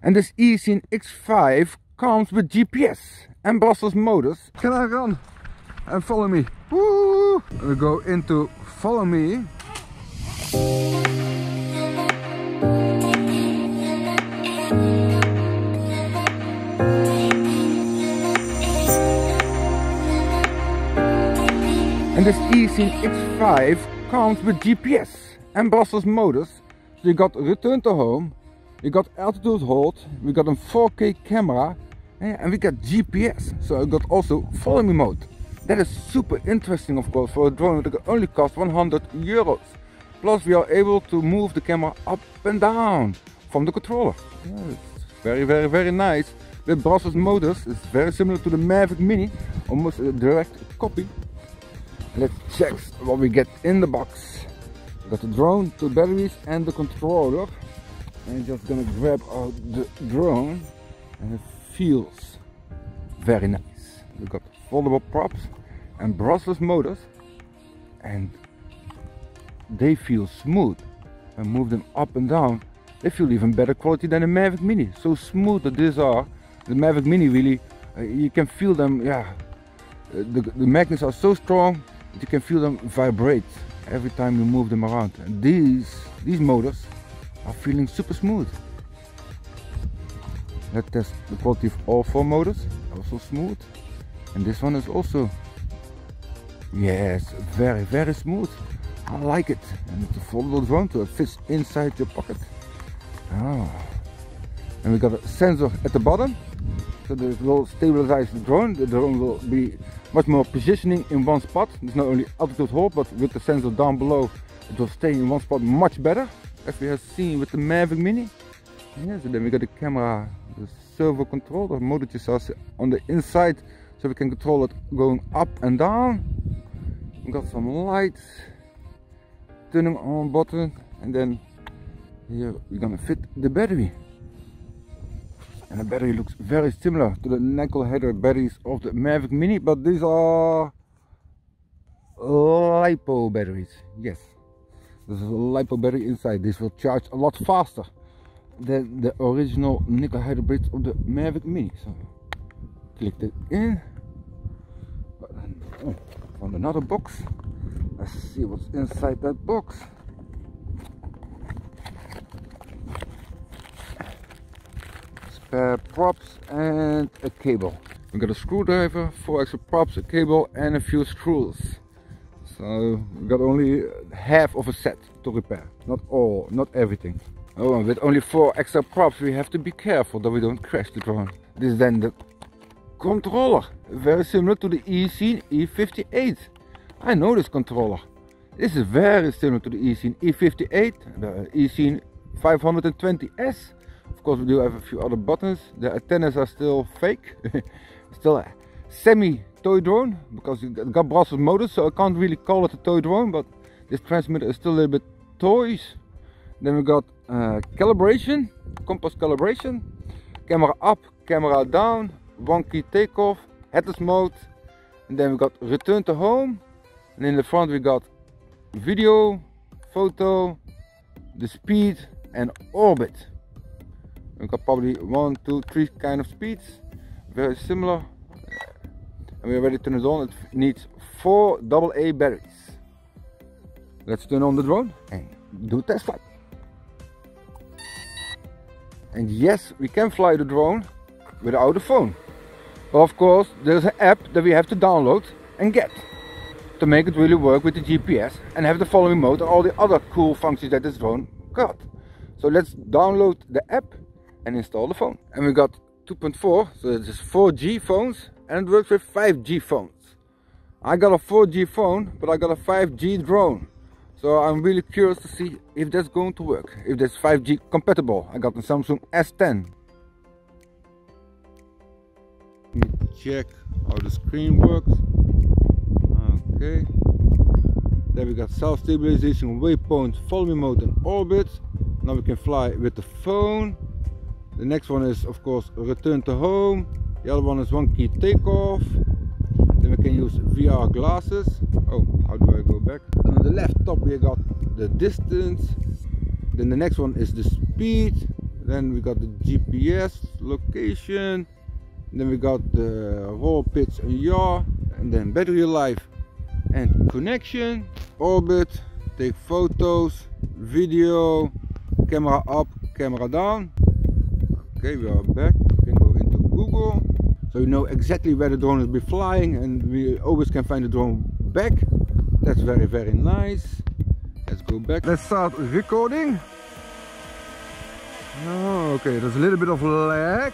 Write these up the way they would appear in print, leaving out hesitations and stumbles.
And this eScene X5 comes with GPS and brushless motors. Can I run and follow me? Woo! We go into follow me. And this eScene X5 comes with GPS and brushless motors. So you got return to home, you got altitude hold, we got a 4K camera, and we got GPS. So I got also follow me mode. That is super interesting, of course, for a drone that only costs 100 euros. Plus we are able to move the camera up and down from the controller. Yeah, it's very nice. With brushless motors, it's very similar to the Mavic Mini, almost a direct copy. Let's check what we get in the box. We got the drone, 2 batteries and the controller. I'm just gonna grab out the drone, and it feels very nice. We got foldable props and brushless motors, and they feel smooth. I move them up and down. They feel even better quality than the Mavic Mini. So smooth that these are. The Mavic Mini really, you can feel them. Yeah, the magnets are so strong that you can feel them vibrate every time you move them around. And these motors are feeling super smooth. Let's test the quality of all 4 motors. Also smooth. And this one is also, yes, very smooth. I like it. And it's a foldable drone, so it fits inside your pocket. Oh. And we got a sensor at the bottom, so this will stabilize the drone. The drone will be much more positioning in one spot. It's not only altitude hold, but with the sensor down below, it will stay in one spot much better, as we have seen with the Mavic Mini. Yes, and then we got the camera, the servo controller, motor just on the inside, so we can control it going up and down. We got some lights, turning on button, and then here we're gonna fit the battery. And the battery looks very similar to the nickel header batteries of the Mavic Mini, but these are LiPo batteries. Yes, there's a LiPo battery inside. This will charge a lot faster than the original nickel header batteries of the Mavic Mini. So click it in. Oh, found another box. Let's see what's inside that box. Spare props and a cable. We got a screwdriver, 4 extra props, a cable and a few screws. So we got only half of a set to repair. Not all, not everything. Oh, and with only 4 extra props we have to be careful that we don't crash the drone. This is then the controller. Very similar to the eScene E58. I know this controller. This is very similar to the eScene E58, the eScene 520S. Of course, we do have a few other buttons. The antennas are still fake. Still a semi-toy drone, because it got brushless motors, so I can't really call it a toy drone, but this transmitter is still a little bit toys. Then we got calibration, compass calibration, camera up, camera down, 1 key takeoff, headless mode, and then we got return to home, and in the front we got video, photo, the speed and orbit. We've got probably 1, 2, 3 kind of speeds, very similar. And we're ready to turn it on. It needs 4 AA batteries. Let's turn on the drone and do a test flight. And yes, we can fly the drone without a phone. But of course, there's an app that we have to download and get to make it really work with the GPS and have the follow me mode and all the other cool functions that this drone got. So let's download the app and install the phone. And we got 2.4, so this is 4G phones, and it works with 5G phones. I got a 4G phone, but I got a 5G drone. So I'm really curious to see if that's going to work, if that's 5G compatible. I got the Samsung S10. Let me check how the screen works. Okay. There we got self-stabilization, waypoint, follow me mode and orbit. Now we can fly with the phone. The next one is of course return to home. The other one is 1 key takeoff. Then we can use VR glasses. Oh, how do I go back? And on the left top we got the distance. Then the next one is the speed. Then we got the GPS location. Then we got the roll, pitch and yaw. And then battery life and connection. Orbit, take photos, video, camera up, camera down. Okay, we are back. We can go into Google. So you know exactly where the drone will be flying, and we always can find the drone back. That's very, very nice. Let's go back. Let's start recording. Oh, okay, there's a little bit of lag.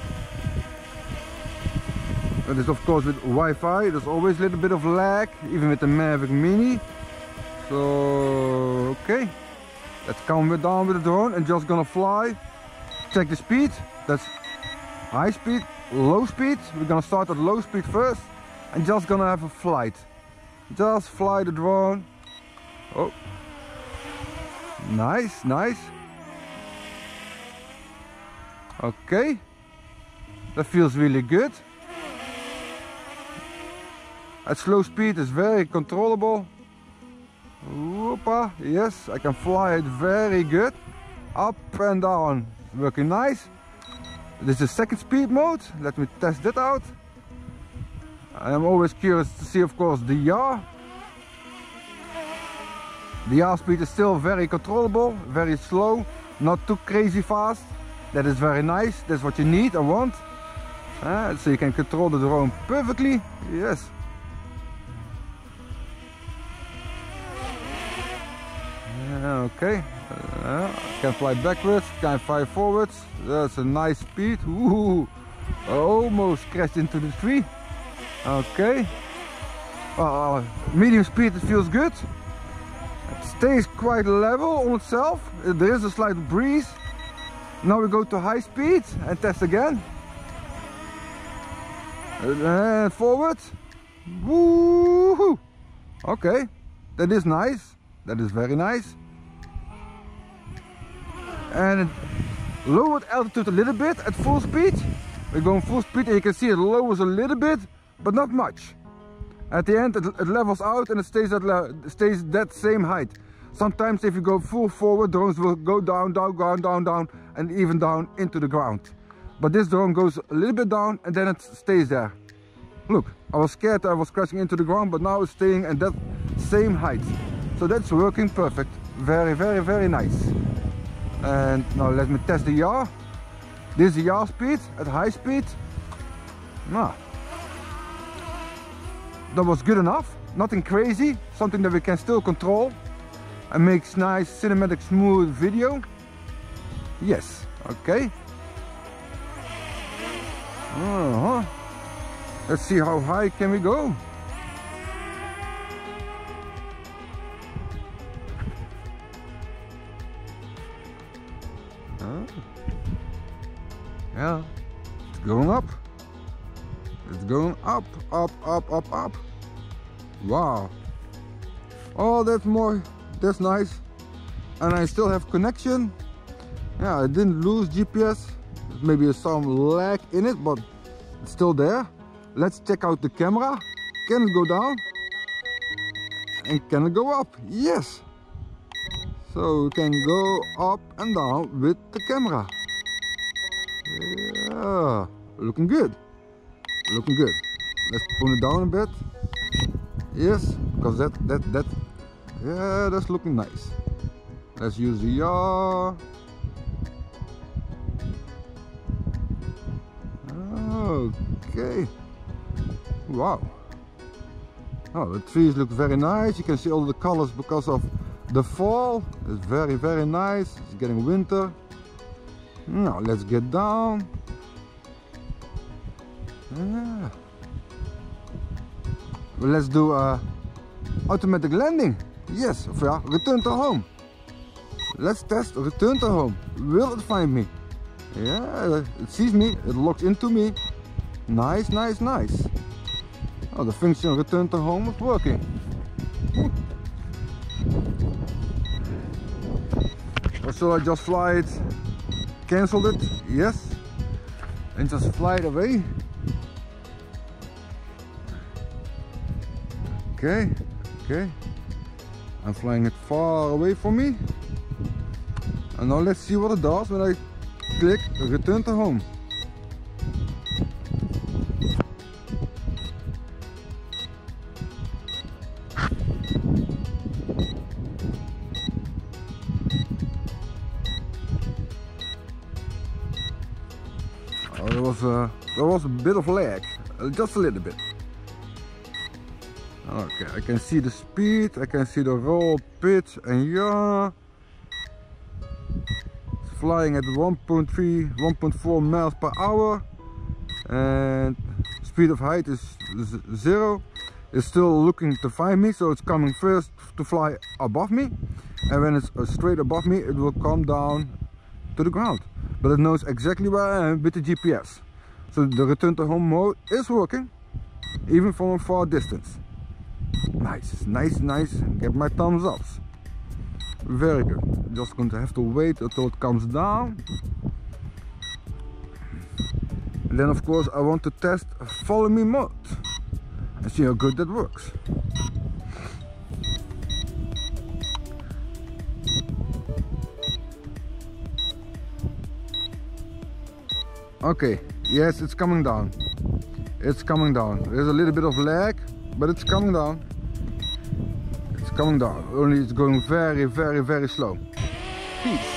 That is of course with Wi-Fi. There's always a little bit of lag, even with the Mavic Mini. So, okay. Let's calm it down with the drone and just gonna fly. Check the speed. That's high speed, low speed. We're gonna start at low speed first and just gonna have a flight. Just fly the drone. Oh, nice, nice. Okay, that feels really good. At slow speed is very controllable. Whoopa, yes, I can fly it very good. Up and down, working nice. This is second speed mode. Let me test that out. I am always curious to see, of course, the yaw. The yaw speed is still very controllable, very slow, not too crazy fast. That is very nice. That's what you need and want. So you can control the drone perfectly. Yes. Okay. Can fly backwards, can fly forwards. That's a nice speed. Ooh, almost crashed into the tree. Okay. Medium speed, it feels good. It stays quite level on itself. There is a slight breeze. Now we go to high speed and test again. And forward. Woohoo! Okay, that is nice. That is very nice. And it lowered altitude a little bit at full speed. We're going full speed and you can see it lowers a little bit, but not much. At the end it levels out and it stays that same height. Sometimes if you go full forward, drones will go down, down, down, down, down, and even down into the ground. But this drone goes a little bit down and then it stays there. Look, I was scared that I was crashing into the ground, but now it's staying at that same height. So that's working perfect. Very, very, very nice. And now let me test the yaw. This is the yaw speed at high speed. Nah. That was good enough. Nothing crazy. Something that we can still control and makes nice cinematic smooth video. Yes. Okay. Let's see how high can we go. Yeah, it's going up. It's going up, up, up, up, up. Wow. Oh, that's nice. And I still have connection. Yeah, I didn't lose GPS. Maybe some lag in it, but it's still there. Let's check out the camera. Can it go down? And can it go up? Yes. So we can go up and down with the camera. Yeah, looking good. Looking good. Let's pull it down a bit. Yes, because that yeah, that's looking nice. Let's use the yaw. Okay. Wow. Oh, the trees look very nice. You can see all the colors because of the fall. It's very, very nice. It's getting winter. Now let's get down. Yeah. Well, let's do automatic landing. Yes, yeah, return to home. Let's test return to home. Will it find me? Yeah, it sees me, it locks into me. Nice, nice, nice. Oh, the function return to home is working. Or shall I just fly it? Cancel it? Yes. And just fly it away. Okay, okay. I'm flying it far away from me. And now let's see what it does when I click return to home. Oh, there was a bit of lag, just a little bit. Okay, I can see the speed, I can see the roll, pitch and yaw. It's flying at 1.3, 1.4 miles per hour. And speed of height is 0. It's still looking to find me, so it's coming first to fly above me. And when it's straight above me, it will come down to the ground. But it knows exactly where I am with the GPS. So the return to home mode is working, even from a far distance. Nice, nice, nice. Get my thumbs ups. Very good. Just going to have to wait until it comes down. And then of course I want to test follow me mode and see how good that works. Okay, yes, it's coming down. It's coming down. There's a little bit of lag, but it's coming down. It's coming down. Only it's going very, very, very slow. Peace.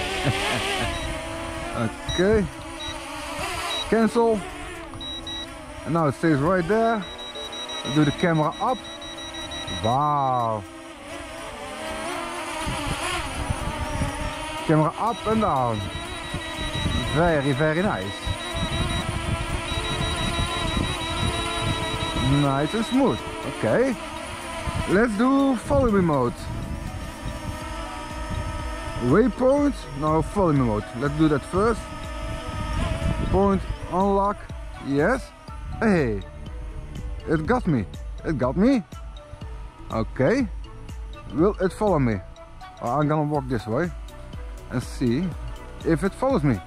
Okay. Cancel. And now it stays right there. I do the camera up. Wow. Camera up and down. Very, very nice. Nice and smooth. Okay. Let's do follow me mode. Waypoint. No, follow me mode. Let's do that first. Point, unlock. Yes. Hey. It got me. It got me. Okay. Will it follow me? I'm gonna walk this way and see if it follows me.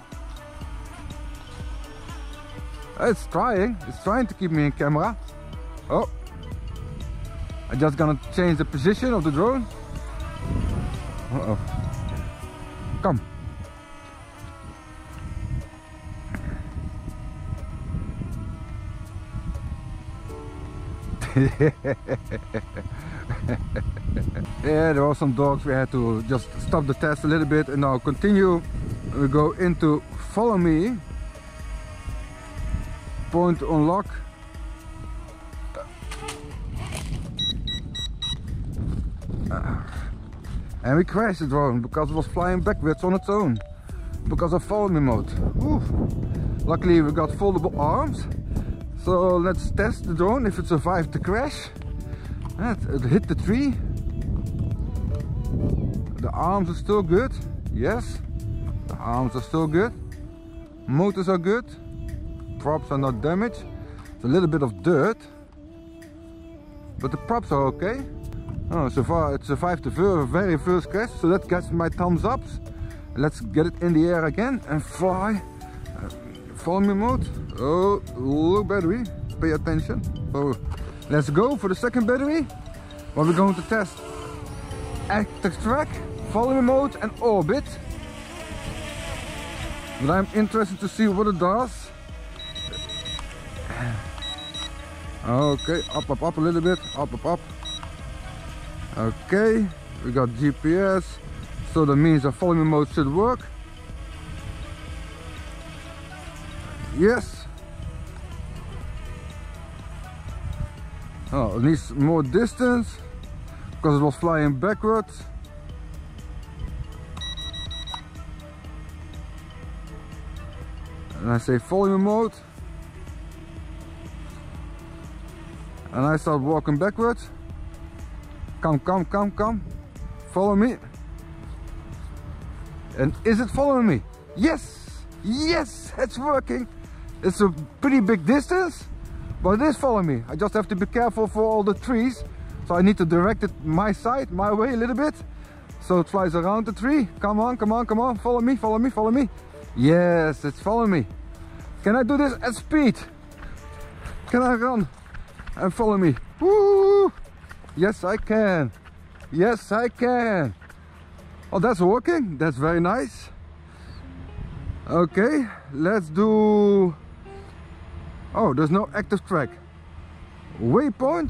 It's trying to keep me in camera. Oh, I'm just gonna change the position of the drone. Uh-oh. Come. Yeah, there were some dogs. We had to just stop the test a little bit and now continue. We go into follow me. Point unlock. And we crashed the drone because it was flying backwards on its own because of follow me mode. Ooh. Luckily we got foldable arms, so let's test the drone if it survived the crash. It hit the tree. The arms are still good. Yes, the arms are still good. Motors are good. Props are not damaged. It's a little bit of dirt, but the props are okay. Oh, so far it survived the very first crash, so that gets my thumbs up. Let's get it in the air again and fly. Follow me mode. Oh, low battery. Pay attention. Oh, let's go for the second battery. What we're going to test: active track, follow me mode, and orbit. But I'm interested to see what it does. Okay, up a little bit, up. Okay, we got GPS, so that means the follow me mode should work. Yes. Oh, it needs more distance because it was flying backwards. And I say follow me mode. And I start walking backwards. Come. Follow me. And is it following me? Yes! Yes! It's working! It's a pretty big distance, but it is following me. I just have to be careful for all the trees. So I need to direct it my side, my way a little bit. So it flies around the tree. Come on. Follow me. Yes, it's following me. Can I do this at speed? Can I run and follow me? Woo! Yes, I can. Oh, that's working. That's very nice. Okay, let's do... Oh, there's no active track. Waypoint.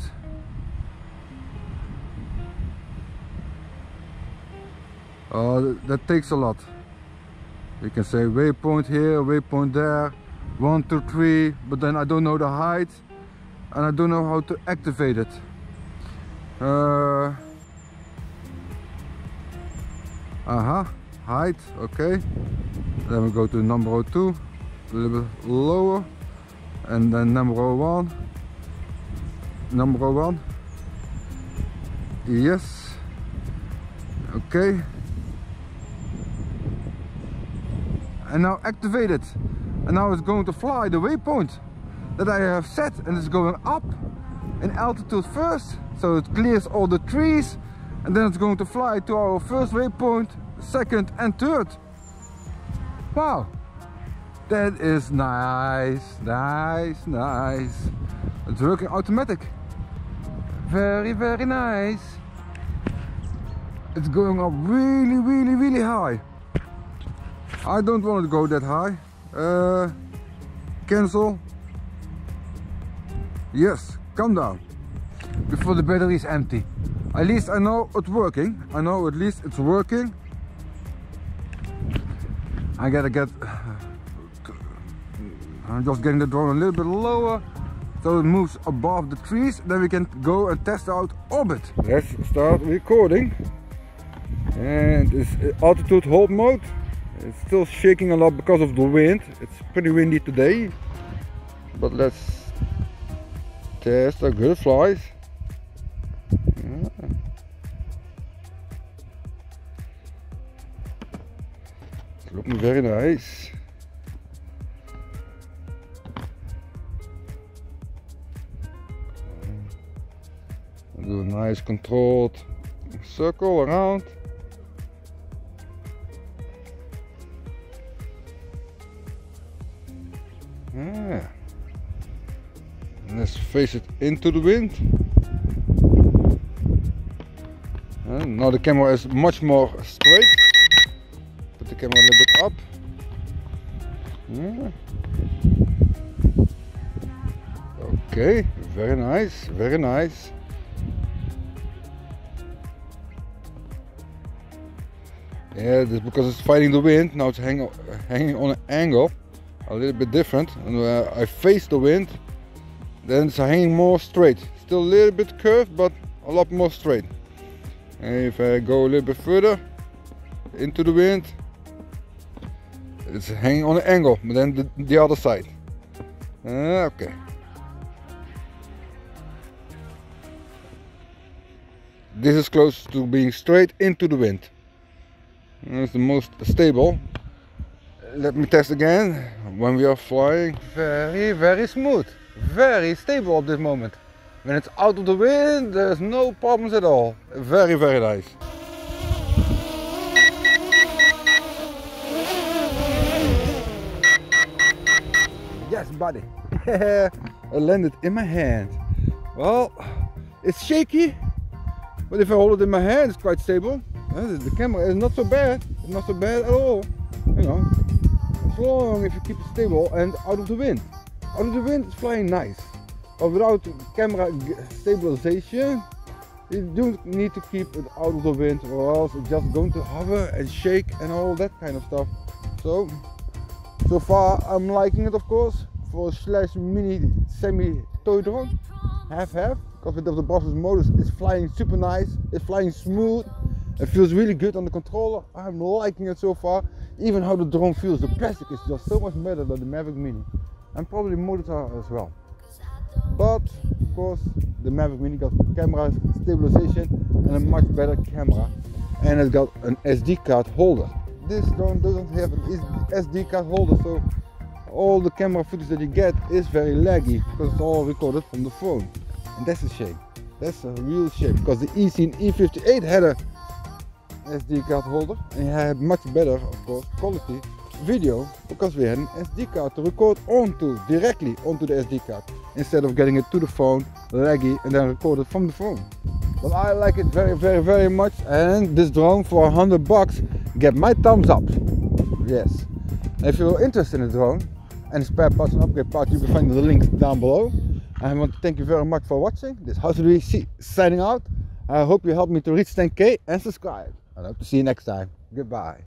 Oh, that takes a lot. You can say waypoint here, waypoint there, 1, 2, 3, but then I don't know the height and I don't know how to activate it. Height, okay. Then we go to number 2, a little bit lower, and then number 1. Number 1. Yes. Okay. And now activate it. And now it's going to fly the waypoint that I have set, and it's going up in altitude first, so it clears all the trees, and then it's going to fly to our first waypoint, second and third. Wow, that is nice, nice, nice. It's working automatic. Very, very nice. It's going up really, really, really high. I don't want to go that high. Cancel. Yes, come down before the battery is empty. At least I know it's working. I know at least it's working. I gotta get... I'm just getting the drone a little bit lower so it moves above the trees. Then we can go and test out orbit. Let's start recording. And it's altitude hold mode. It's still shaking a lot because of the wind. It's pretty windy today. But let's test how good it flies. Yeah. It's looking very nice. Do a nice controlled circle around. Yeah. Let's face it into the wind. And now the camera is much more straight. Put the camera a little bit up. Yeah. Okay, very nice, very nice. Yeah, this because it's fighting the wind. Now it's hanging on an angle, a little bit different. And I face the wind, then it's hanging more straight. Still a little bit curved, but a lot more straight. And if I go a little bit further into the wind, it's hanging on an angle, but then the other side. Okay. This is close to being straight into the wind. It's the most stable. Let me test again when we are flying. Very, very smooth. Very stable at this moment. When it's out of the wind, there's no problems at all. Very, very nice. Yes, buddy. I landed in my hand. Well, it's shaky, but if I hold it in my hand, it's quite stable. The camera is not so bad. It's not so bad at all. You know, as long as you keep it stable and out of the wind. Out of the wind, it's flying nice. But without camera stabilization, you do need to keep it out of the wind, or else it's just going to hover and shake and all that kind of stuff. So far I'm liking it, of course, for a slash mini semi toy drone. Half, because with the brushless motors, it's flying super nice. It's flying smooth. It feels really good on the controller. I'm liking it so far. Even how the drone feels. The plastic is just so much better than the Mavic Mini. And probably the motors are as well. But of course the Mavic Mini got camera stabilization and a much better camera. And it's got an SD card holder. This drone doesn't have an SD card holder, so all the camera footage that you get is very laggy because it's all recorded from the phone. And that's a shame. That's a real shame, because the eScene E58 had a SD card holder and had much better, of course, quality video, because we had an SD card to record directly onto the SD card, instead of getting it to the phone, laggy, and then record it from the phone. But I like it very, very, very much, and this drone for $100 get my thumbs up. Yes. If you're interested in the drone and the spare parts and upgrade parts, you can find the link down below. I want to thank you very much for watching. This is How2D signing out. I hope you helped me to reach 10k and subscribe. I hope to see you next time. Goodbye.